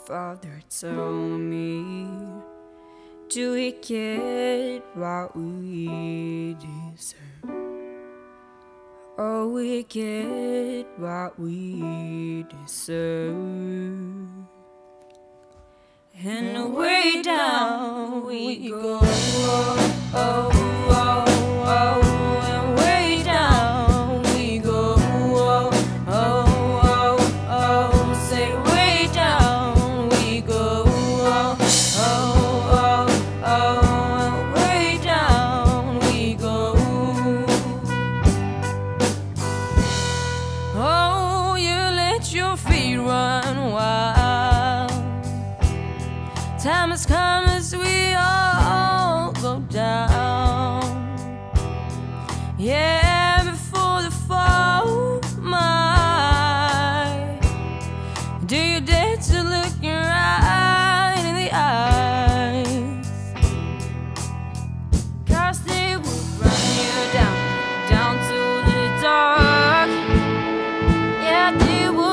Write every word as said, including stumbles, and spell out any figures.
Father, tell me, do we get what we deserve? Oh, we get what we deserve. And way down we go. Oh, oh, oh, oh. And way down we go. Oh, oh, oh, oh. Say way down we go. Oh, oh, oh, oh. Way down we go. Oh, you let your feet run wild. Time has come as we all go down. Yeah, before the fall, my, do you dare to look your right in the eyes? 'Cause they will run you down, down to the dark. Yeah, they will.